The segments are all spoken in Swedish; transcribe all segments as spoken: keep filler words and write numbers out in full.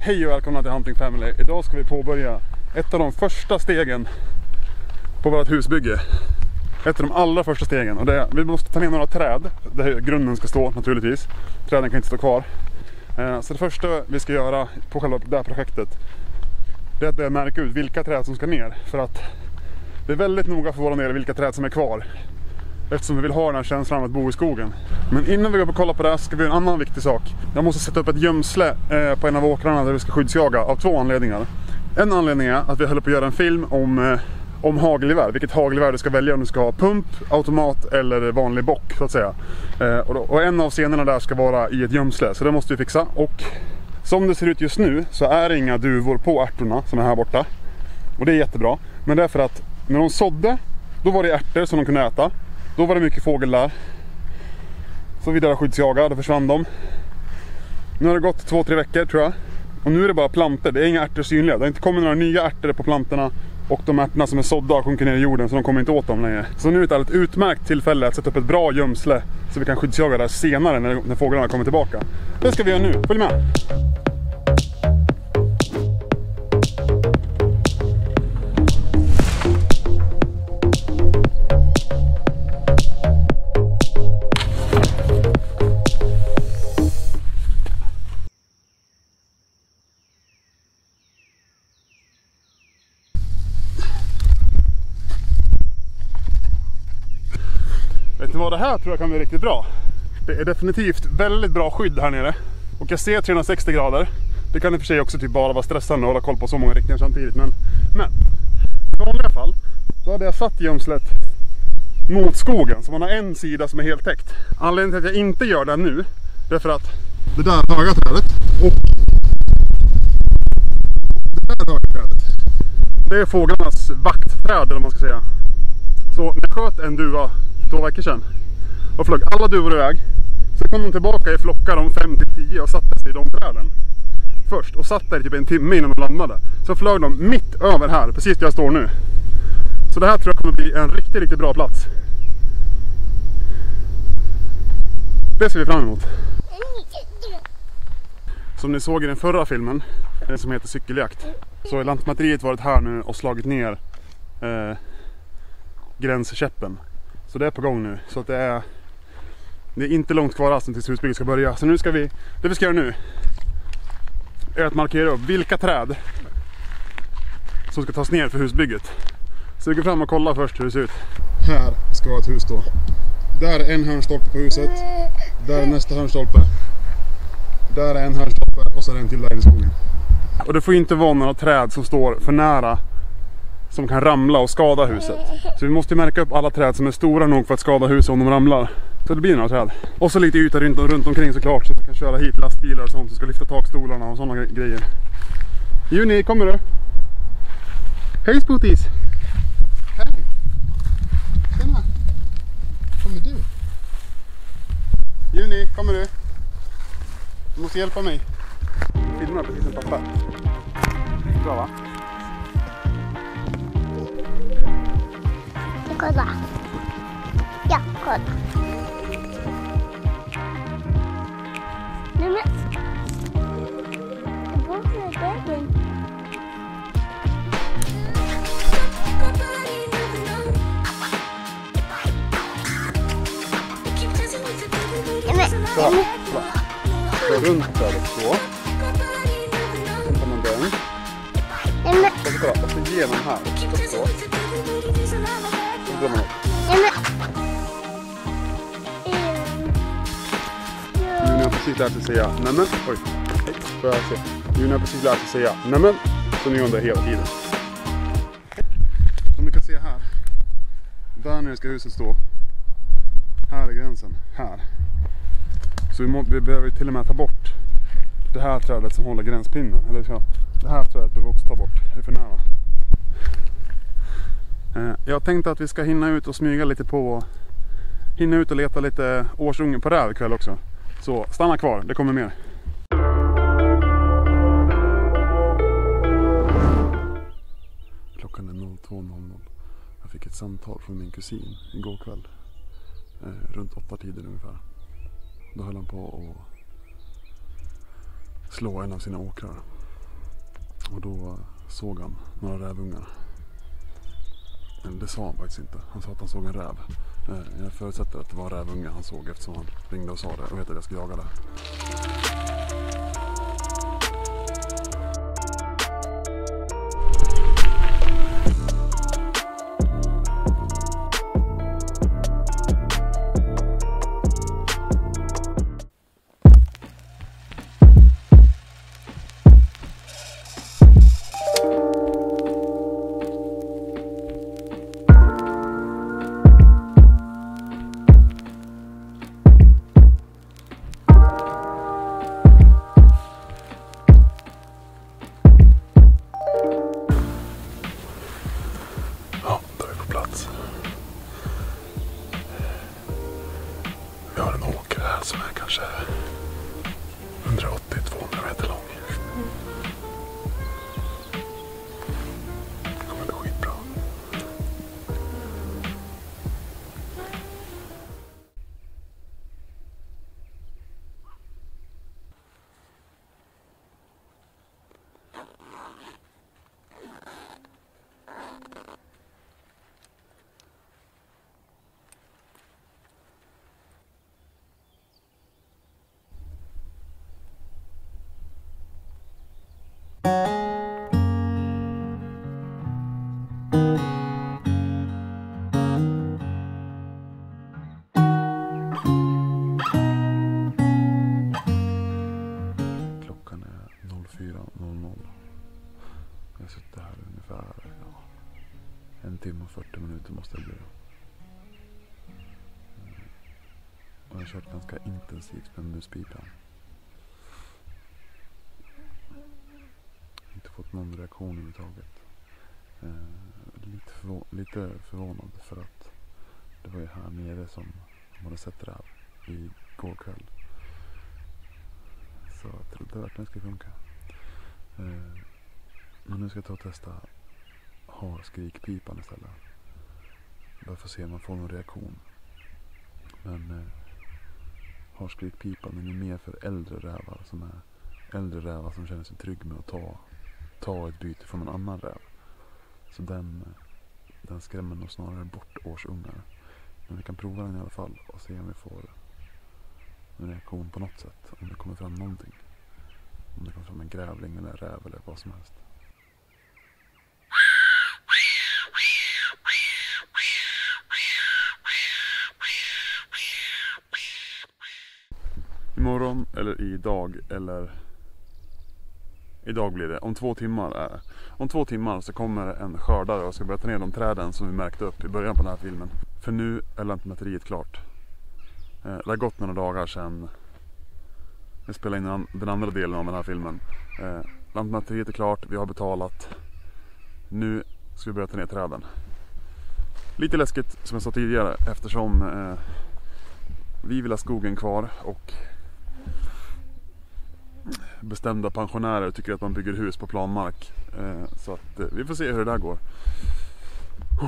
Hej och välkomna till Hunting Family. Idag ska vi påbörja ett av de första stegen på vårt husbygge. Ett av de allra första stegen. Och det är, vi måste ta ner några träd där grunden ska stå naturligtvis. Träden kan inte stå kvar. Så det första vi ska göra på själva det här projektet, det är att börja märka ut vilka träd som ska ner. För att det är väldigt noga för våra ner vilka träd som är kvar. Eftersom vi vill ha den här känslan av att bo i skogen. Men innan vi går på och kolla på det här ska vi göra en annan viktig sak. Jag måste sätta upp ett gömsle eh, på en av åkrarna där vi ska skyddsjaga av två anledningar. En anledning är att vi håller på att göra en film om, eh, om hagelgevär. Vilket hagelgevär du ska välja om du ska ha pump, automat eller vanlig bock så att säga. Eh, och, då, och en av scenerna där ska vara i ett gömsle. Så det måste vi fixa. Och som det ser ut just nu så är det inga duvor på ärtorna som är här borta. Och det är jättebra. Men därför att när de sådde, då var det ärtor som de kunde äta. Då var det mycket fågel där. Så vi där skyddsjaga, då försvann de. Nu har det gått två, tre veckor tror jag. Och nu är det bara plantor, det är inga ärtor synliga. Det har inte kommit några nya ärtor på plantorna. Och de ärtorna som är sådda har sjunkit ner i jorden, så de kommer inte åt dem längre. Så nu är det ett utmärkt tillfälle att sätta upp ett bra gömsle. Så vi kan skyddsjaga där senare när, när fåglarna kommer tillbaka. Det ska vi göra nu, följ med! Vet ni vad, det här tror jag kan bli riktigt bra. Det är definitivt väldigt bra skydd här nere. Och jag ser trehundrasextio grader. Det kan i och för sig också typ bara vara stressande att hålla koll på så många riktningar samtidigt. Men, men i vanliga fall då hade jag satt gömslet mot skogen. Så man har en sida som är helt täckt. Anledningen till att jag inte gör det nu, det är för att det där höga trädet och det där höga trädet, det är fåglarnas vaktträd eller man ska säga. Så när jag sköt en duva två veckor sedan och flög alla duvor iväg, så kom de tillbaka i flockar om fem till tio och satte sig i de träden först och satt där i typ en timme innan de landade. Så flög de mitt över här, precis där jag står nu. Så det här tror jag kommer bli en riktigt, riktigt bra plats. Det ser vi fram emot. Som ni såg i den förra filmen, som heter Cykeljakt, så har Lantmäteriet varit här nu och slagit ner eh, gränskäppen. Så det är på gång nu. Så att det är Det är inte långt kvar alltså tills husbygget ska börja. Så nu ska vi Det vi ska göra nu är att markera upp vilka träd som ska tas ner för husbygget. Så vi går fram och kollar först hur det ser ut. Här ska vara ett hus då. Där är en hörnstolpe på huset. Där är nästa hörnstolpe. Där är en hörnstolpe och så är det en till där i skogen. Och det får inte vara några träd som står för nära som kan ramla och skada huset. Så vi måste märka upp alla träd som är stora nog för att skada huset om de ramlar. Så det blir några träd. Och så lite yta runt, runt omkring såklart, så att vi kan köra hit lastbilar och sånt som ska lyfta takstolarna och sådana grejer. Juni, kommer du? Hej Spooties! Hej! Tjena! Kommer du? Juni, kommer du? Du måste hjälpa mig. Filmar precis som pappa. Bra va? Kolla. Ja, kolla. Nej men. Vad är det? Så, så runt där så. Sen tar man den. Och så kolla, och så genom här. Så så. Så drar man upp. Nu har jag precis lärt sig säga nämen. Oj, hej, får jag se. Nu har jag precis lärt sig säga nämen. Så nu gör det hela tiden. Som ni kan se här. Där nere ska huset stå. Här är gränsen. Här. Så vi, må, vi behöver till och med ta bort det här trädet som håller gränspinnen. Eller så, det här trädet behöver vi också ta bort. Det är för nära. Eh, jag tänkte att vi ska hinna ut och smyga lite på. Hinna ut och leta lite årsungen på räv ikväll också. Så stanna kvar, det kommer mer. Klockan är noll två noll noll. Jag fick ett samtal från min kusin igår kväll. Eh, runt åtta tider ungefär. Då höll han på att slå en av sina åkrar. Och då såg han några rävungar. Men det sa han faktiskt inte. Han sa att han såg en räv. Jag förutsätter att det var en rävunge han såg eftersom han ringde och sa det och vet att jag ska jaga det. Vi har en åker här som är kanske hundraåttio till tvåhundra meter lång. Det kommer bli skitbra. Jag sitter här ungefär ja, en timme och fyrtio minuter måste det bli. Och jag har kört ganska intensivt med muspipan. Inte fått någon reaktion överhuvudtaget. Eh, lite, förvå- lite förvånad för att det var ju här nere som man hade sett räv igår kväll. Så jag trodde verkligen det skulle funka. Eh, Men nu ska jag ta och testa harskrikpipan istället. Bara för att se om man får någon reaktion. Men eh, harskrikpipan är ju mer för äldre rävar som är äldre rävar som känner sig trygg med att ta, ta ett byte från en annan räv. Så den, den skrämmer nog snarare bort årsungar. Men vi kan prova den i alla fall och se om vi får en reaktion på något sätt. Om det kommer fram någonting. Om det kommer fram en grävling eller räv eller vad som helst. Imorgon eller idag eller idag blir det. Om två timmar är Om två timmar så kommer en skördare och ska börja ta ner de träden som vi märkte upp i början på den här filmen. För nu är lantmäteriet klart. Det har gått några dagar sedan vi spelade in den andra delen av den här filmen. Lantmäteriet är klart, vi har betalat. Nu ska vi börja ta ner träden. Lite läskigt som jag sa tidigare eftersom eh, vi vill ha skogen kvar och bestämda pensionärer tycker att man bygger hus på planmark. Eh, så att eh, vi får se hur det där går. Uh.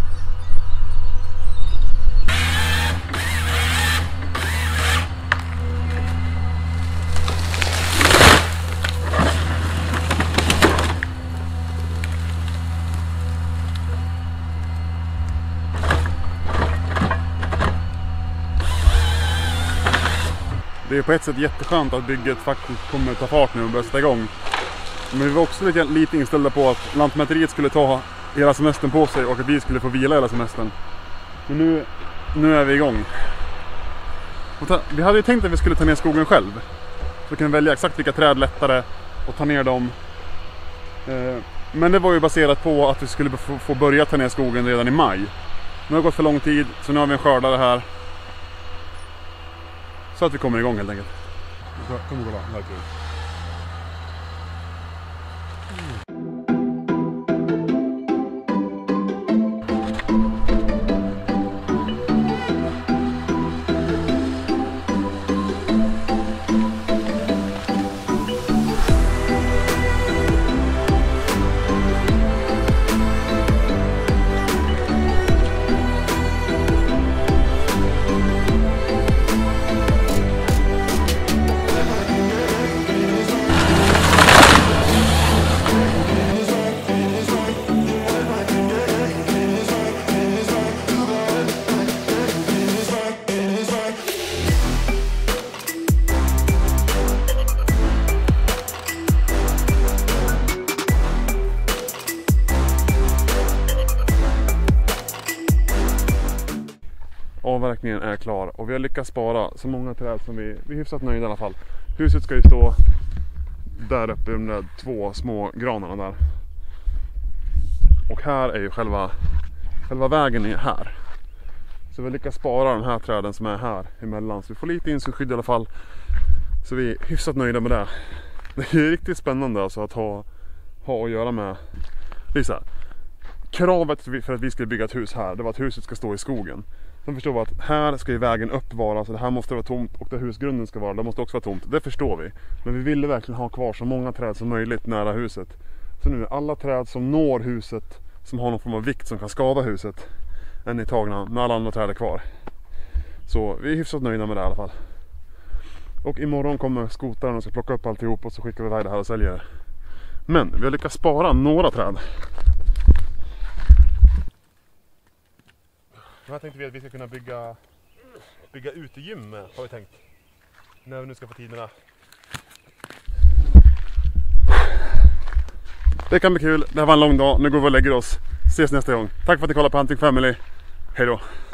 Det är på ett sätt jätteskönt att bygget faktiskt kommer ta fart nu och börja sätta igång. Men vi var också lite, lite inställda på att lantmäteriet skulle ta hela semestern på sig och att vi skulle få vila hela semestern. Men nu, nu är vi igång. Och ta, vi hade ju tänkt att vi skulle ta ner skogen själv. Så vi kan välja exakt vilka träd lättare och ta ner dem. Eh, men det var ju baserat på att vi skulle få, få börja ta ner skogen redan i maj. Nu har det gått för lång tid så nu har vi en skördare här. Så att vi kommer igång helt enkelt. Kom och kolla, verkligen. avverkningen är klar och vi har lyckats spara så många träd som vi, vi är hyfsat nöjda i alla fall. Huset ska ju stå där uppe i de där två små granarna där. Och här är ju själva, själva vägen är här. Så vi lyckas spara de här träden som är här emellan. Så vi får lite insynsskydd i alla fall. Så vi är hyfsat nöjda med det. Det är riktigt spännande alltså att ha, ha att göra med. Det är så här. Kravet för att vi ska bygga ett hus här, det var att huset ska stå i skogen. Sen förstår vi att här ska ju vägen upp vara, så det här måste vara tomt, och där husgrunden ska vara, det måste också vara tomt. Det förstår vi. Men vi ville verkligen ha kvar så många träd som möjligt nära huset. Så nu är alla träd som når huset, som har någon form av vikt som kan skada huset, än är tagna, med alla andra träd är kvar. Så vi är hyfsat nöjda med det i alla fall. Och imorgon kommer skotaren och ska plocka upp alltihop och så skickar vi iväg det här och säljer det. Men vi har lyckats spara några träd. Här tänkte vi att vi ska kunna bygga bygga utegym med, har vi tänkt. När vi nu ska få tiderna. Det kan bli kul. Det här var en lång dag. Nu går vi och lägger oss. Ses nästa gång. Tack för att ni kollade på Hunting Family. Hej då.